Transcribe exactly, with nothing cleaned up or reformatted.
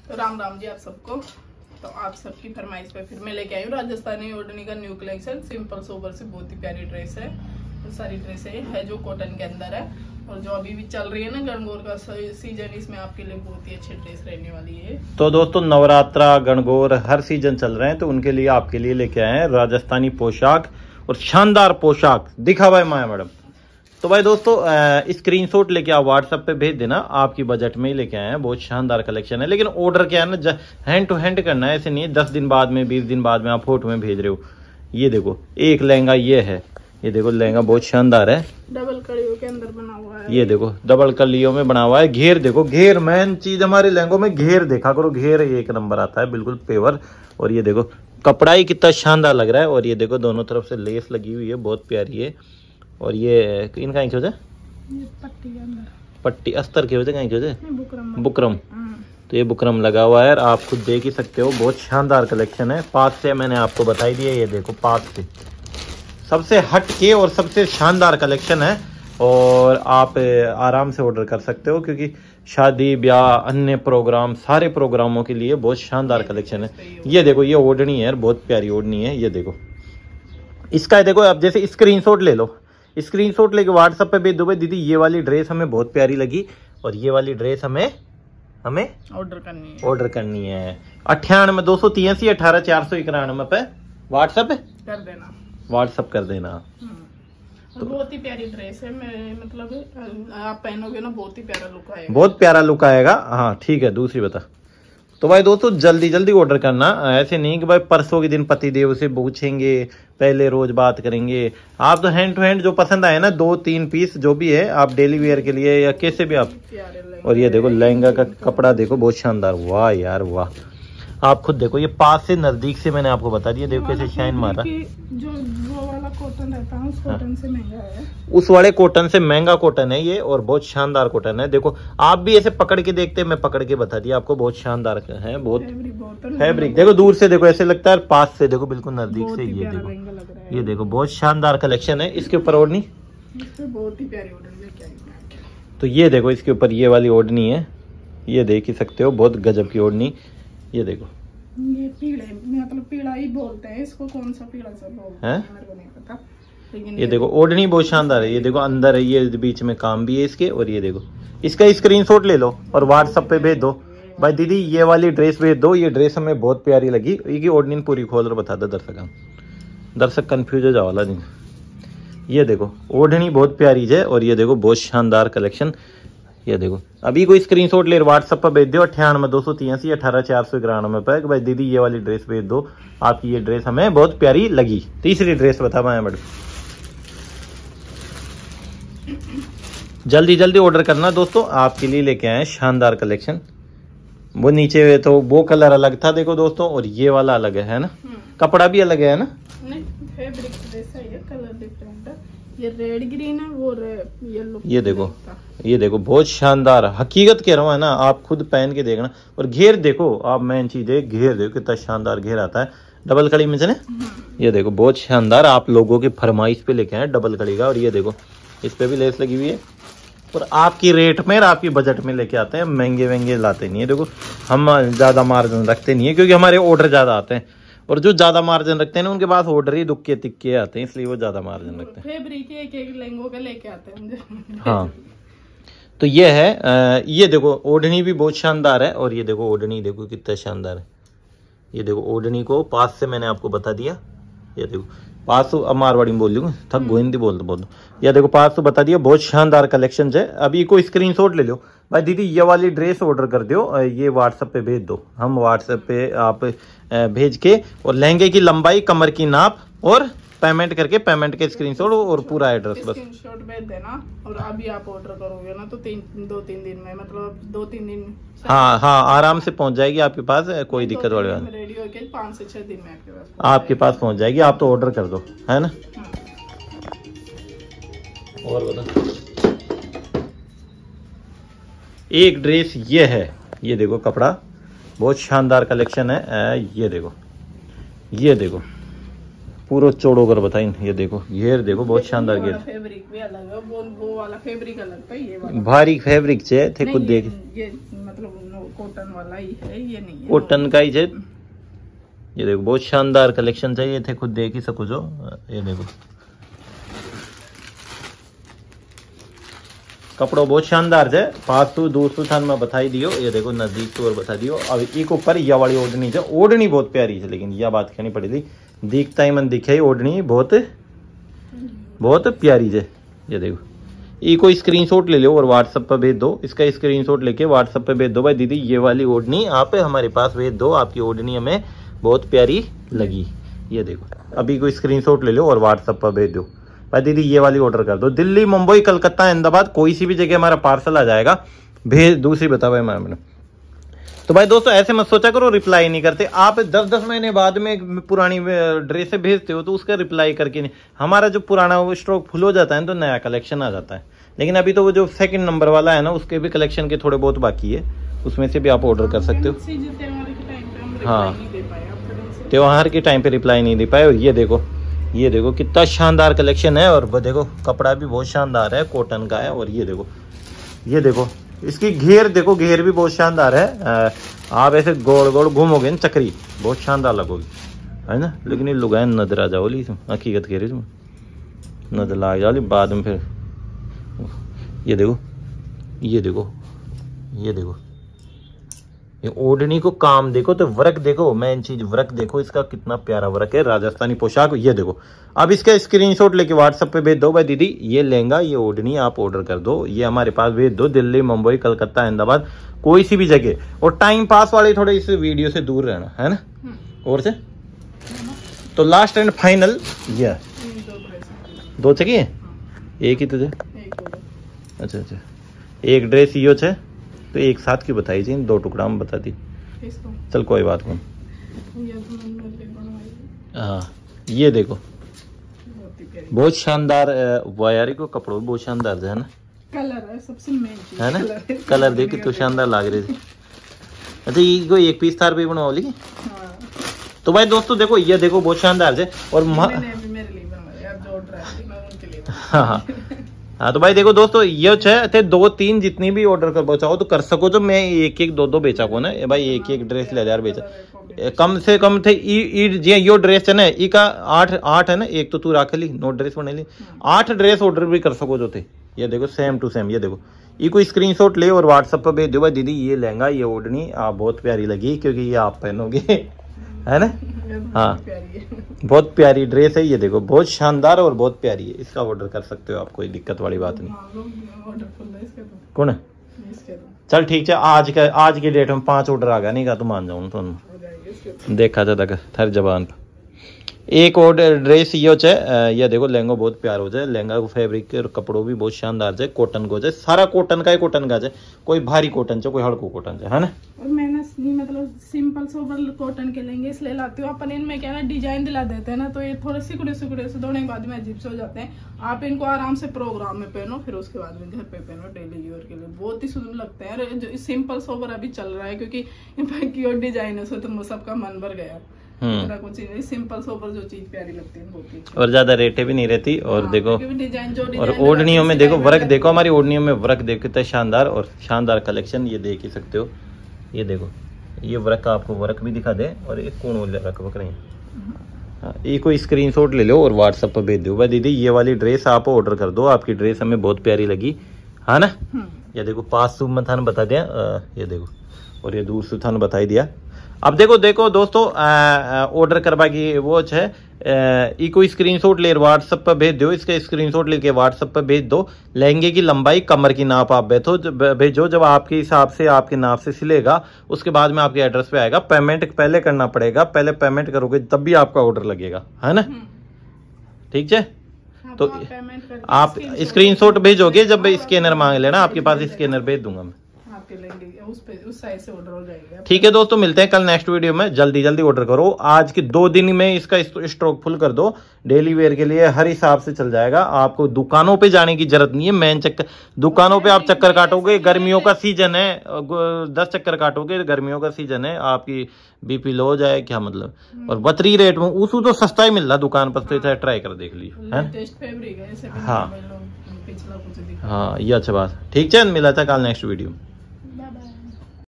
तो राम राम जी आप सबको। तो आप सबकी फरमाइश पे फिर मैं लेके आई हूँ राजस्थानी ओढ़नी का न्यू कलेक्शन। सिंपल सोबर से बहुत ही प्यारी ड्रेस है। तो सारी ड्रेसें है जो कॉटन के अंदर है और जो अभी भी चल रही है ना गणगौर का सीजन, इसमें आपके लिए बहुत ही अच्छी ड्रेस रहने वाली है। तो दोस्तों नवरात्रा गणगौर हर सीजन चल रहे हैं, तो उनके लिए आपके लिए लेके आए हैं राजस्थानी पोशाक और शानदार पोशाक। दिखा भाई माया मैडम। तो भाई दोस्तों स्क्रीनशॉट लेके आप व्हाट्सएप पे भेज देना, आपकी बजट में ही लेके आए हैं। बहुत शानदार कलेक्शन है, लेकिन ऑर्डर क्या है ना, हैंड टू हैंड करना है। ऐसे नहीं है दस दिन बाद में बीस दिन बाद में आप फोटो में भेज रहे हो। ये देखो एक लहंगा ये है, ये देखो लहंगा बहुत शानदार है, डबल कलियों के अंदर बना हुआ है। ये देखो डबल कलियों में बना हुआ है। घेर देखो, घेर मेन चीज हमारे लहंगों में, घेर देखा करो, घेर एक नंबर आता है बिल्कुल पेवर। और ये देखो कपड़ा ही कितना शानदार लग रहा है। और ये देखो दोनों तरफ से लेस लगी हुई है, बहुत प्यारी है। और ये इनका क्या होता है, पट्टी के अंदर पट्टी अस्तर के होते हैं, क्या होते हैं, बुकरम बुकरम। तो ये बुकरम लगा हुआ है, आप खुद देख ही सकते हो। बहुत शानदार कलेक्शन है। पास से मैंने आपको बताई दिया, ये देखो पास से सबसे हट के और सबसे शानदार कलेक्शन है। और आप आराम से ऑर्डर कर सकते हो, क्योंकि शादी ब्याह अन्य प्रोग्राम सारे प्रोग्रामों के लिए बहुत शानदार कलेक्शन है। ये देखो ये ओढ़नी है, बहुत प्यारी ओढ़नी है। ये देखो इसका देखो, आप जैसे स्क्रीनशॉट ले लो, स्क्रीनशॉट लेके व्हाट्सएप पे भेज दो भाई दीदी ये वाली ड्रेस हमें बहुत प्यारी लगी और ये वाली ड्रेस हमें हमें ऑर्डर करनी है ऑर्डर करनी है अट्ठानवे दो सौ तिरासी अठारह चार सौ इक्यानवे पे व्हाट्सएप कर देना व्हाट्सएप कर देना। तो बहुत ही प्यारी ड्रेस है। मैं मतलब आप पहनोगे ना बहुत ही प्यारा लुक आएगा, बहुत प्यारा लुक आएगा। हाँ ठीक है, दूसरी बता। तो भाई दोस्तों जल्दी जल्दी ऑर्डर करना, ऐसे नहीं कि भाई परसों के दिन पति देव से पूछेंगे, पहले रोज बात करेंगे। आप तो हैंड टू हैंड जो पसंद आए ना, दो तीन पीस जो भी है आप डेली वेयर के लिए या कैसे भी आप। और ये देखो लहंगा का कपड़ा देखो बहुत शानदार, वाह यार वाह। आप खुद देखो, ये पास से नजदीक से मैंने आपको बता दिया, देखो कैसे शाइन मारा। जो वो वाला कॉटन रहता है उस कॉटन से महंगा है, उस वाले कॉटन से महंगा कॉटन है ये, और बहुत शानदार कॉटन है। देखो आप भी ऐसे पकड़ के देखते, मैं पकड़ के बता दिया आपको, बहुत शानदार है। बहुत फैब्रिक देखो, दूर से देखो ऐसे लगता है, पास से देखो बिल्कुल नजदीक से। ये देखो ये देखो बहुत शानदार कलेक्शन है। इसके ऊपर ओढ़नी बहुत ही प्यारी ओढ़नी लेके आई। तो ये देखो इसके ऊपर ये वाली ओढ़नी है, ये देख ही सकते हो, बहुत गजब की ओढ़नी। ये देखो ये पीले मतलब पीला ही बोलते हैं इसको, कौन सा पीला सा बोलते हैं मेरे को नहीं पता, लेकिन ये देखो ओढ़नी बहुत शानदार है। ये देखो अंदर है, ये बीच में काम भी है इसके। और ये देखो इसका स्क्रीनशॉट ले लो और व्हाट्सएप पे भेज दो भाई दीदी ये वाली ड्रेस भेज दो, ये ड्रेस हमें बहुत प्यारी लगी। ये ओढ़नी पूरी खोल कर बता दो दर्शक, हम दर्शक कंफ्यूज हो जाओ वाला नहीं। ये देखो ओढ़नी बहुत प्यारी है और ये देखो बहुत शानदार कलेक्शन। ये देखो अभी कोई स्क्रीनशॉट ले व्हाट्सएप पर भेज दो अट्ठानवे दो सौ तिरासी अठारह चार सौ इक्यानवे पे भाई दीदी ये वाली ड्रेस भेज दो, आपकी ये ड्रेस हमें बहुत प्यारी लगी। तीसरी ड्रेस बता पाए मैडम, जल्दी जल्दी ऑर्डर करना दोस्तों, आपके लिए लेके आए शानदार कलेक्शन। वो नीचे तो वो कलर अलग था देखो दोस्तों, और ये वाला अलग है ना, कपड़ा भी अलग है ना, नहीं फैब्रिक जैसा है, कलर डिफरेंट है। ये रेड ग्रीन है, वो येलो। ये देखो ये देखो बहुत शानदार, हकीकत कह रहा हूँ है ना, आप खुद पहन के देखना। और घेर देखो आप, मेन चीज है घेर देखो कितना शानदार घेर आता है डबल कड़ी में से। ये देखो बहुत शानदार, आप लोगों की फरमाइश पे लेके आए डबल कड़ी का। और ये देखो इस पे भी लेस लगी हुई है, और आपकी रेट में और आपकी बजट में लेके आते हैं, महंगे महंगे लाते नहीं है। देखो हम ज्यादा मार्जिन रखते नहीं है, क्योंकि हमारे ऑर्डर ज्यादा आते हैं, और जो ज्यादा मार्जिन रखते हैं ना उनके पास ऑर्डर ही दुक्के तिक्के आते हैं, इसलिए वो ज्यादा मार्जिन रखते हैं। फैब्रिक एक एक लहंगों का लेके आते हैं। हाँ तो ये है आ, ये देखो ओढ़नी भी बहुत शानदार है। और ये देखो ओढ़नी देखो कितना शानदार है। ये देखो ओढ़नी को पास से मैंने आपको बता दिया। ये देखो पास तो मारवाड़ी में बोल लूँ, थक गोविंदी बोल दो बोल दो। ये देखो पास तो बता दिया, बहुत शानदार कलेक्शन है। अभी को स्क्रीनशॉट ले लो भाई दीदी ये वाली ड्रेस ऑर्डर कर दो, ये व्हाट्सएप पे भेज दो। हम व्हाट्सएप पे आप भेज के और लहंगे की लंबाई, कमर की नाप और पेमेंट करके, पेमेंट के स्क्रीनशॉट और पूरा एड्रेस बस स्क्रीनशॉट भेज देना। और अभी आप ऑर्डर करोगे ना तो तीन दो तीन दिन में, मतलब दो तीन दिन हाँ हाँ आराम से पहुंच जाएगी आपके पास, कोई दिक्कत वाली बात नहीं। रेडी होके पाँच से छह दिन में आपके पास आपके पास पहुंच जाएगी। आप तो ऑर्डर कर दो है ना। और बता एक ड्रेस ये है, ये देखो कपड़ा बहुत शानदार कलेक्शन है। ये देखो ये देखो पूरा चौड़ो कर बताई। ये देखो घेर देखो बहुत शानदार घेर, फैब्रिक भी अलग है, वो वो वाला फैब्रिक अलग है, ये वाला भारी फैब्रिक छे थे खुद देख, ये मतलब कॉटन वाला ही है, ये नहीं है कॉटन का ही छे। ये देखो बहुत शानदार कलेक्शन चाहिए थे, खुद देख ही सको जो। ये देखो कपड़ो बहुत शानदार है, पास तू दूर तू थान में बताई दियो। ये देखो नजदीक तो और बता दियो। अब एक ऊपर यह वाली ओढ़नी है, ओढ़नी बहुत प्यारी है, लेकिन यह बात कहनी पड़ी थी, दिखता ही मन दिखे ओढ़नी बहुत बहुत प्यारी है। ये देखो ये कोई स्क्रीनशॉट ले लो और व्हाट्सएप पर भेज दो, इसका स्क्रीनशॉट लेके व्हाट्सएप पे भेज दो, भाई दीदी ये वाली ओढ़नी आप हमारे पास भेज दो, आपकी ओढ़नी हमें बहुत प्यारी लगी। ये देखो अभी कोई स्क्रीनशॉट ले लो और व्हाट्सएप पर भेज दो, भाई दीदी ये वाली ऑर्डर कर दो। दिल्ली, मुंबई, कलकत्ता, अहमदाबाद कोई सी भी जगह हमारा पार्सल आ जाएगा। भेज दूसरी बता भाई मैम ने, तो भाई दोस्तों ऐसे मत सोचा करो रिप्लाई नहीं करते आप। दस दस महीने बाद में पुरानी ड्रेसें भेजते हो तो उसका रिप्लाई करके नहीं, हमारा जो पुराना वो स्टॉक फुल हो जाता है तो नया कलेक्शन आ जाता है। लेकिन अभी तो वो जो सेकंड नंबर वाला है ना, उसके भी कलेक्शन के थोड़े बहुत बाकी है, उसमें से भी आप ऑर्डर कर सकते हो। हाँ त्योहार के टाइम पे रिप्लाई नहीं दे पाए। और ये देखो ये देखो कितना शानदार कलेक्शन है, और वो देखो कपड़ा भी बहुत शानदार है, कॉटन का है। और ये देखो ये देखो इसकी घेर देखो, घेर भी बहुत शानदार है। आ, आप ऐसे गोल गोल घूमोगे ना चक्री, बहुत शानदार लगोगी है ना। लेकिन ये लुगाए नजर आ जाओ, हकीकत कह रही तुम नजर ला जाओ बाद में फिर। ये देखो ये देखो ये देखो ये ओढ़नी को काम देखो तो वर्क देखो, मेन चीज वर्क देखो, इसका कितना प्यारा वर्क है, राजस्थानी पोशाक। ये देखो अब इसका स्क्रीनशॉट लेके व्हाट्सएप पे भेज दो, भाई दीदी ये लहंगा ये ओढ़नी आप ऑर्डर कर दो, ये हमारे पास भेज दो। दिल्ली, मुंबई, कलकत्ता, अहमदाबाद कोई सी भी जगह। और टाइम पास वाले थोड़े इस वीडियो से दूर रहना है ना। और से तो लास्ट एंड फाइनल ये दो चाहिए, एक ही तुझे? अच्छा अच्छा एक ड्रेस यो है तो एक साथ की बताई थी, दो टुकड़ा में बता दी। चल कोई बात नहीं। हाँ ये देखो बहुत शानदार वायरी को कपड़ों बहुत शानदार है ना, कलर है सबसे मेन चीज है ना, कलर देख के तो शानदार लग रही थी। अच्छा ये कोई एक पीस थार पे बनवा ली। हाँ। तो भाई दोस्तों देखो ये देखो बहुत शानदार है। और मैंने भी मेरे लिए बनवाया यार, जो ड्रेस थी मैं उनके लिए। हाँ हाँ तो भाई देखो दोस्तों ये थे दो तीन जितनी भी ऑर्डर कर चाहो तो कर सको, जो मैं एक एक दो दो बेचा को ना भाई, एक एक ड्रेस ले यार बेचा कम से कम थे। ई, ई, जी यो ड्रेस है ना ई का आठ आठ है ना, एक तो तू रख ली नौ ड्रेस बना ली, आठ ड्रेस ऑर्डर भी कर सको जो थे। ये देखो सेम टू सेम। ये देखो ये कोई स्क्रीनशॉट ले और व्हाट्सएप पर भेज दो, भाई दीदी ये लहंगा ये ओढ़नी आप बहुत प्यारी लगी क्योंकि ये आप पहनोगे है ना। हाँ बहुत प्यारी ड्रेस है, ये देखो बहुत शानदार और बहुत प्यारी है, इसका ऑर्डर कर सकते हो आप, कोई दिक्कत वाली बात नहीं। कौन है? चल ठीक है आज का आज की डेट में पांच ऑर्डर आ गया नहीं का तो मान जाऊँ तो देखा था तक थर जबान पर। एक और ड्रेस ये है, ये देखो लहंगा बहुत प्यार हो जाए, लहंगा को फैब्रिक और कपड़ों भी बहुत शानदार है, कॉटन को जाए सारा कॉटन का ही कॉटन का है, कोई भारी कॉटन से कोई हल्को कॉटन से है ना। और मैंने मतलब सिंपल सोबर कॉटन के लेंगे इसलिए लाती हूँ, अपन इनमें क्या ना डिजाइन दिला देते हैं ना, तो ये थोड़े सिकुड़े सिकुड़े से धोने के बाद में अजीब से हो जाते हैं। आप इनको आराम से प्रोग्राम में पहनो, फिर उसके बाद में घर पे पहनो डेली यूज के लिए, बहुत ही सुंदर लगते हैं। जो सिंपल सोबर अभी चल रहा है क्योंकि और डिजाइन है तो सबका मन भर गया। कुछ सिंपल सोबर जो चीज प्यारी लगती है बहुत ही, और ज्यादा रेटें भी नहीं रहती। और हाँ, देखो डिजाइन जो और ओढ़नियों में देखो वर्क देखो, हमारी ओढ़नियों में वर्क देखो कितना शानदार और शानदार कलेक्शन, ये देख ही सकते हो। ये देखो ये वर्क आपको वर्क भी दिखा दे, और एक कौन वर्क बक रही है, ये कोई स्क्रीनशॉट ले लो और व्हाट्सएप पर भेज दो, भाई दीदी ये वाली ड्रेस आप ऑर्डर कर दो, आपकी ड्रेस हमें बहुत प्यारी लगी है ना। ये देखो पास सूम में थान बता दिया, ये देखो और ये दूर से थान बता ही दिया। अब देखो देखो दोस्तों ऑर्डर करवा की वो है, ई कोई स्क्रीनशॉट ले व्हाट्सएप पर भेज दो, इसका स्क्रीनशॉट लेके व्हाट्सएप पर भेज दो। लहंगे की लंबाई कमर की नाप आप बैठो भेजो, जब आपके हिसाब से आपके नाप से सिलेगा उसके बाद में आपके एड्रेस पे आएगा। पेमेंट पहले करना पड़ेगा, पहले पेमेंट करोगे तब भी आपका ऑर्डर लगेगा है ना, ठीक है। तो आप स्क्रीनशॉट भेजोगे, जब स्कैनर मांग लेना, आपके पास स्कैनर भेज दूंगा मैं। के लेंगे, उस पे उस साइज से ऑर्डर हो जाएगा। ठीक है दोस्तों, मिलते हैं कल नेक्स्ट वीडियो में। जल्दी जल्दी ऑर्डर करो, आज के दो दिन में इसका स्टॉक फुल कर दो। डेली वेयर के लिए हर हिसाब से चल जाएगा, आपको दुकानों पे जाने की जरूरत नहीं है। मेन चक्कर दुकानों पे आप चक्कर काटोगे, गर्मियों का सीजन है, दस चक्कर काटोगे, गर्मियों का सीजन है, आपकी बीपी लो हो जाए क्या मतलब। और बतरी रेट में उसको तो सस्ता ही मिल रहा दुकान पर, तो ट्राई कर देख लीजिए। हाँ हाँ, ये अच्छा बात। ठीक है, मिला था कल नेक्स्ट वीडियो।